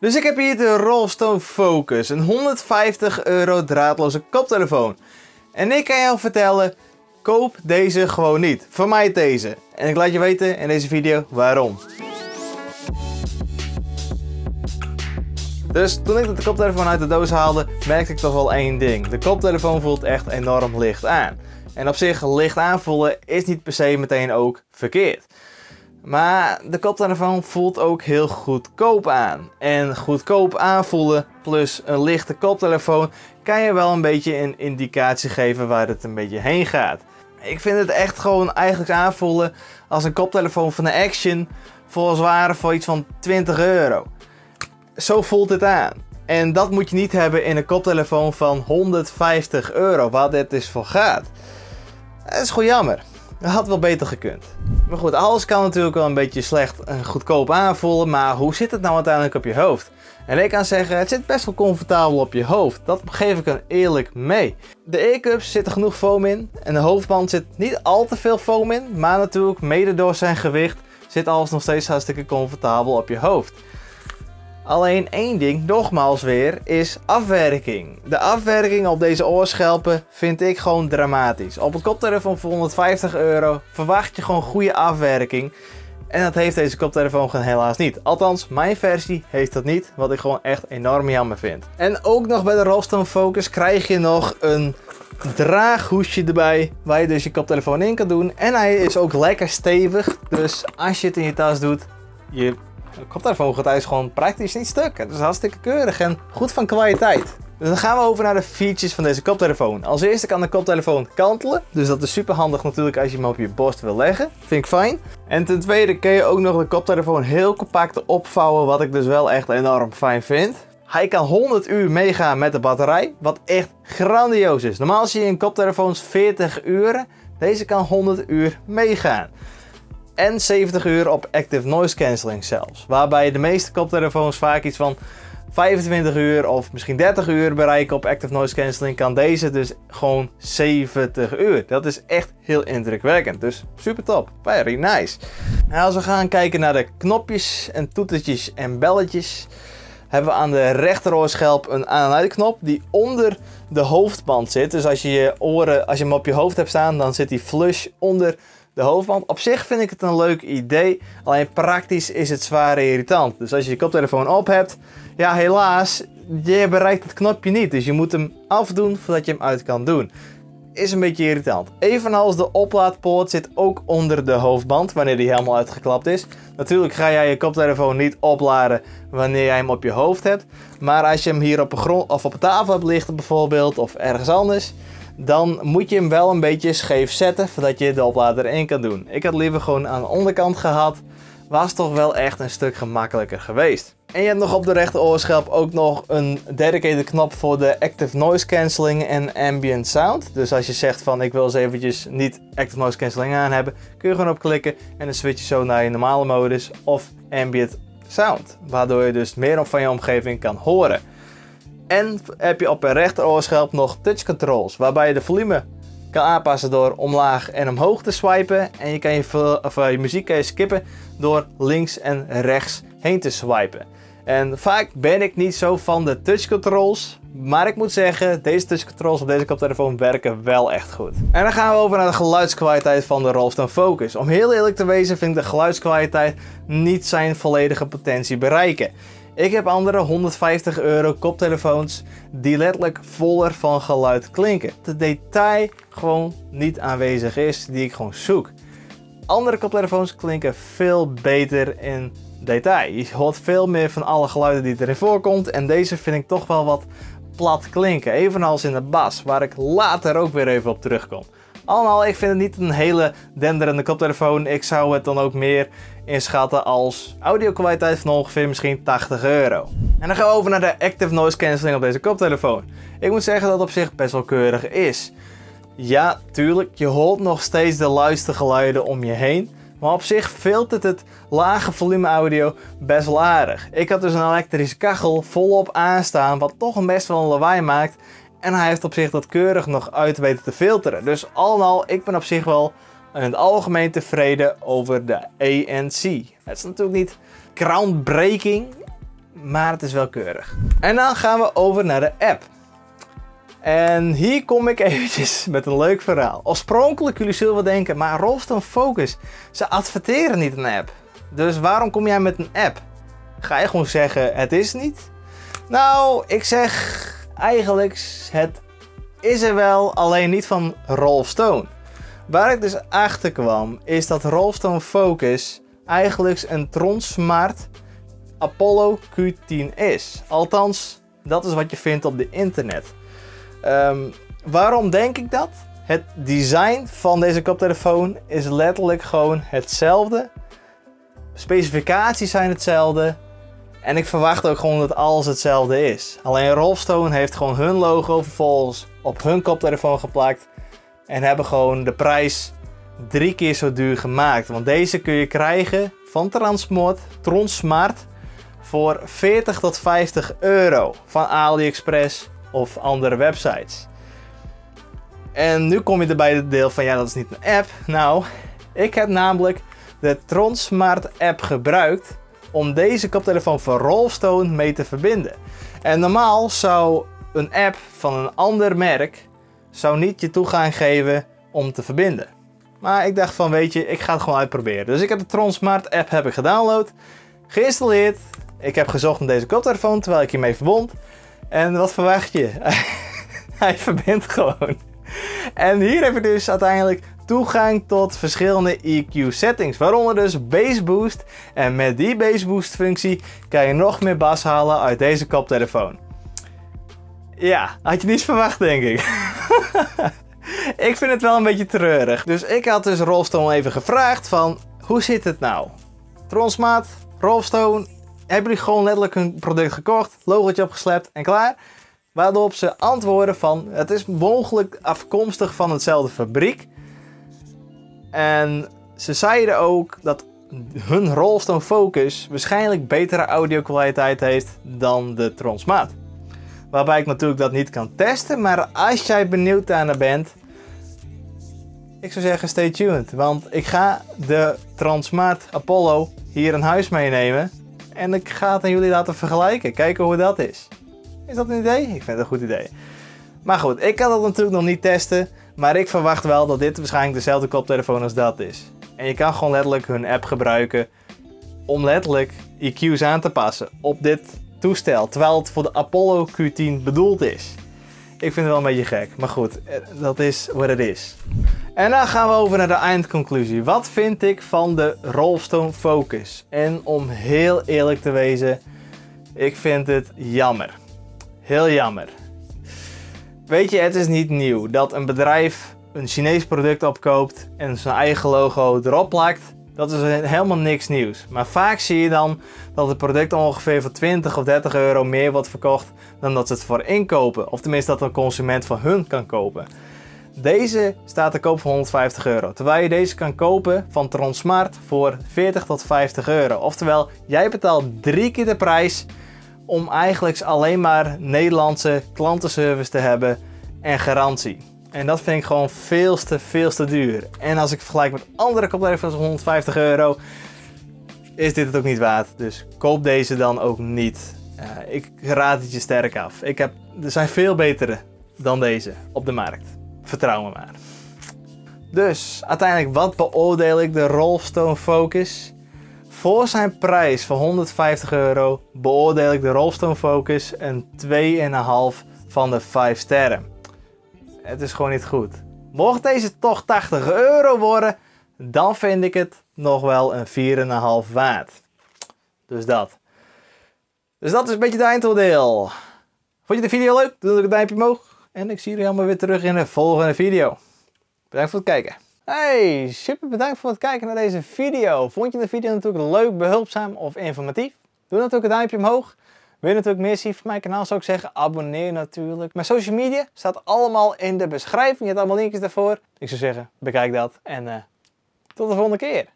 Dus ik heb hier de Rolfstone Focus, een €150 draadloze koptelefoon. En ik kan jou vertellen, koop deze gewoon niet. Vermijd deze. En ik laat je weten in deze video waarom. Dus toen ik de koptelefoon uit de doos haalde, merkte ik toch wel één ding. De koptelefoon voelt echt enorm licht aan. En op zich, licht aanvoelen is niet per se meteen ook verkeerd. Maar de koptelefoon voelt ook heel goedkoop aan. En goedkoop aanvoelen plus een lichte koptelefoon kan je wel een beetje een indicatie geven waar het een beetje heen gaat. Ik vind het echt gewoon eigenlijk aanvoelen als een koptelefoon van de Action volgens waren voor iets van €20. Zo voelt het aan. En dat moet je niet hebben in een koptelefoon van €150, waar dit dus voor gaat. Dat is gewoon jammer. Dat had wel beter gekund. Maar goed, alles kan natuurlijk wel een beetje slecht en goedkoop aanvoelen, maar hoe zit het nou uiteindelijk op je hoofd? En ik kan zeggen, het zit best wel comfortabel op je hoofd. Dat geef ik eerlijk mee. De earcups zit er genoeg foam in en de hoofdband zit niet al te veel foam in, maar natuurlijk mede door zijn gewicht zit alles nog steeds hartstikke comfortabel op je hoofd. Alleen één ding, nogmaals weer, is afwerking. De afwerking op deze oorschelpen vind ik gewoon dramatisch. Op een koptelefoon voor €150 verwacht je gewoon goede afwerking. En dat heeft deze koptelefoon gewoon helaas niet. Althans, mijn versie heeft dat niet, wat ik gewoon echt enorm jammer vind. En ook nog bij de Rolfstone Focus krijg je nog een draaghoesje erbij, waar je dus je koptelefoon in kan doen. En hij is ook lekker stevig, dus als je het in je tas doet, je koptelefoon gaat thuis gewoon praktisch niet stuk. Het is hartstikke keurig en goed van kwaliteit. Dus dan gaan we over naar de features van deze koptelefoon. Als eerste kan de koptelefoon kantelen. Dus dat is super handig natuurlijk als je hem op je borst wil leggen. Vind ik fijn. En ten tweede kun je ook nog de koptelefoon heel compact opvouwen. Wat ik dus wel echt enorm fijn vind. Hij kan 100 uur meegaan met de batterij. Wat echt grandioos is. Normaal zie je in koptelefoons 40 uur. Deze kan 100 uur meegaan. En 70 uur op active noise cancelling zelfs. Waarbij de meeste koptelefoons vaak iets van 25 uur of misschien 30 uur bereiken op active noise cancelling. Kan deze dus gewoon 70 uur. Dat is echt heel indrukwekkend. Dus super top. Very nice. En als we gaan kijken naar de knopjes en toetertjes en belletjes, hebben we aan de rechteroorschelp een aan- en uitknop die onder de hoofdband zit. Dus als je hem op je hoofd hebt staan, dan zit die flush onder de hoofdband. Op zich vind ik het een leuk idee, alleen praktisch is het zwaar irritant. Dus als je je koptelefoon op hebt, ja helaas, je bereikt het knopje niet. Dus je moet hem afdoen voordat je hem uit kan doen. Is een beetje irritant. Evenals de oplaadpoort zit ook onder de hoofdband, wanneer die helemaal uitgeklapt is. Natuurlijk ga jij je koptelefoon niet opladen wanneer jij hem op je hoofd hebt. Maar als je hem hier op de grond of op de tafel hebt liggen bijvoorbeeld, of ergens anders, dan moet je hem wel een beetje scheef zetten voordat je de oplader erin kan doen. Ik had liever gewoon aan de onderkant gehad. Was toch wel echt een stuk gemakkelijker geweest. En je hebt nog op de rechteroorschelp ook nog een dedicated knop voor de active noise cancelling en ambient sound. Dus als je zegt van ik wil eens eventjes niet active noise cancelling aan hebben, kun je gewoon op klikken en dan switch je zo naar je normale modus of ambient sound. Waardoor je dus meer van je omgeving kan horen. En heb je op de rechteroorschelp nog touch controls, waarbij je de volume kan aanpassen door omlaag en omhoog te swipen. En je kan je muziek kan je skippen door links en rechts heen te swipen. En vaak ben ik niet zo van de touch controls, maar ik moet zeggen, deze touch controls op deze koptelefoon werken wel echt goed. En dan gaan we over naar de geluidskwaliteit van de Rolfstone Focus. Om heel eerlijk te wezen vind ik de geluidskwaliteit niet zijn volledige potentie bereiken. Ik heb andere €150 koptelefoons die letterlijk voller van geluid klinken. De detail gewoon niet aanwezig is die ik gewoon zoek. Andere koptelefoons klinken veel beter in detail. Je hoort veel meer van alle geluiden die erin voorkomt en deze vind ik toch wel wat plat klinken. Evenals in de bas, waar ik later ook weer even op terugkom. Allemaal, ik vind het niet een hele denderende koptelefoon. Ik zou het dan ook meer inschatten als audio-kwaliteit van ongeveer misschien €80. En dan gaan we over naar de active noise cancelling op deze koptelefoon. Ik moet zeggen dat het op zich best wel keurig is. Ja, tuurlijk, je hoort nog steeds de luistergeluiden om je heen. Maar op zich filtert het lage volume audio best wel aardig. Ik had dus een elektrische kachel volop aanstaan, wat toch best wel een lawaai maakt. En hij heeft op zich dat keurig nog uit weten te filteren. Dus al in al, ik ben op zich wel in het algemeen tevreden over de ANC. Het is natuurlijk niet groundbreaking, maar het is wel keurig. En dan gaan we over naar de app. En hier kom ik eventjes met een leuk verhaal. Oorspronkelijk, jullie zullen wel denken, maar Rollstone Focus, ze adverteren niet een app. Dus waarom kom jij met een app? Ga je gewoon zeggen, het is niet? Nou, ik zeg eigenlijk, het is er wel, alleen niet van Rollstone. Waar ik dus achter kwam, is dat Rollstone Focus eigenlijk een Tron Smart Apollo Q10 is. Althans, dat is wat je vindt op de internet. Waarom denk ik dat? Het design van deze koptelefoon is letterlijk gewoon hetzelfde. Specificaties zijn hetzelfde. En ik verwacht ook gewoon dat alles hetzelfde is. Alleen Rollstone heeft gewoon hun logo vervolgens op hun koptelefoon geplakt. En hebben gewoon de prijs 3 keer zo duur gemaakt. Want deze kun je krijgen van Tron Smart voor 40 tot 50 euro. Van AliExpress of andere websites. En nu kom je erbij het deel van, ja, dat is niet een app. Nou, ik heb namelijk de Tron Smart app gebruikt om deze koptelefoon van Rollstone mee te verbinden. En normaal zou een app van een ander merk zou niet je toegang geven om te verbinden. Maar ik dacht van, weet je, ik ga het gewoon uitproberen. Dus ik heb de Tron Smart app gedownload, geïnstalleerd. Ik heb gezocht naar deze koptelefoon terwijl ik hiermee verbond. En wat verwacht je? Hij verbindt gewoon. En hier heb je dus uiteindelijk toegang tot verschillende EQ settings, waaronder dus Bass Boost. En met die Bass Boost functie kan je nog meer bas halen uit deze koptelefoon. Ja, had je niets verwacht, denk ik. Ik vind het wel een beetje treurig. Dus ik had dus Rollstone even gevraagd van, hoe zit het nou? Tron Smart, Rollstone, hebben jullie gewoon letterlijk hun product gekocht, logootje opgeslept en klaar? Waarop ze antwoorden van, het is mogelijk afkomstig van hetzelfde fabriek. En ze zeiden ook dat hun Rollstone Focus waarschijnlijk betere audio-kwaliteit heeft dan de Tron Smart. Waarbij ik natuurlijk dat niet kan testen, maar als jij benieuwd daarnaar bent, ik zou zeggen stay tuned. Want ik ga de Tron Smart Apollo hier in huis meenemen en ik ga het aan jullie laten vergelijken, kijken hoe dat is. Is dat een idee? Ik vind het een goed idee. Maar goed, ik kan dat natuurlijk nog niet testen. Maar ik verwacht wel dat dit waarschijnlijk dezelfde koptelefoon als dat is. En je kan gewoon letterlijk hun app gebruiken om letterlijk EQ's aan te passen op dit toestel. Terwijl het voor de Apollo Q10 bedoeld is. Ik vind het wel een beetje gek. Maar goed, dat is wat het is. En dan gaan we over naar de eindconclusie. Wat vind ik van de Rollstone Focus? En om heel eerlijk te wezen, ik vind het jammer. Heel jammer. Weet je, het is niet nieuw dat een bedrijf een Chinees product opkoopt en zijn eigen logo erop plakt. Dat is helemaal niks nieuws. Maar vaak zie je dan dat het product ongeveer voor 20 of 30 euro meer wordt verkocht dan dat ze het voor inkopen. Of tenminste dat een consument van hun kan kopen. Deze staat te koop voor 150 euro. Terwijl je deze kan kopen van Tron Smart voor 40 tot 50 euro. Oftewel, jij betaalt 3 keer de prijs om eigenlijk alleen maar Nederlandse klantenservice te hebben en garantie. En dat vind ik gewoon veel te duur. En als ik vergelijk met andere koptelefoons van 150 euro, is dit het ook niet waard. Dus koop deze dan ook niet. Ik raad het je sterk af. Er zijn veel betere dan deze op de markt. Vertrouw me maar. Dus uiteindelijk, wat beoordeel ik de Rollstone Focus? Voor zijn prijs van 150 euro beoordeel ik de Rollstone Focus een 2,5 van de 5 sterren. Het is gewoon niet goed. Mocht deze toch 80 euro worden, dan vind ik het nog wel een 4,5 waard. Dus dat. Dus dat is een beetje het eindoordeel. Vond je de video leuk? Doe dan een duimpje omhoog. En ik zie jullie allemaal weer terug in de volgende video. Bedankt voor het kijken. Hey, super bedankt voor het kijken naar deze video. Vond je de video natuurlijk leuk, behulpzaam of informatief? Doe natuurlijk een duimpje omhoog. Wil je natuurlijk meer zien van mijn kanaal, zou ik zeggen, abonneer natuurlijk. Mijn social media staat allemaal in de beschrijving. Je hebt allemaal linkjes daarvoor. Ik zou zeggen, bekijk dat en tot de volgende keer.